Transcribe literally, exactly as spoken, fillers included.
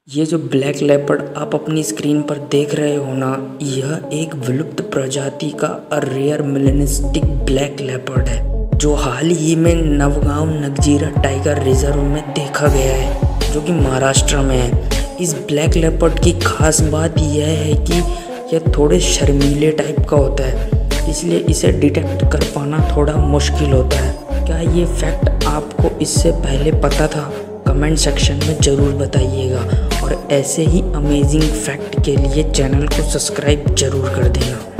ये जो black leopard आप अपनी स्क्रीन पर देख रहे हो ना, यह एक विलुप्त प्रजाति का रेयर मेलेनिस्टिक ब्लैक लेपर्ड है जो हाल ही में नवगांव नगजीरा टाइगर रिजर्व में देखा गया है, जो कि महाराष्ट्र में है। इस ब्लैक लेपर्ड की खास बात यह है कि यह थोड़े शर्मीले टाइप का होता है, इसलिए इसे डिटेक्ट कर पाना थोड़ा मुश्किल होता है। क्या ये फैक्ट आपको इससे पहले पता था? कमेंट सेक्शन में ज़रूर बताइएगा और ऐसे ही अमेजिंग फैक्ट के लिए चैनल को सब्सक्राइब ज़रूर कर देना।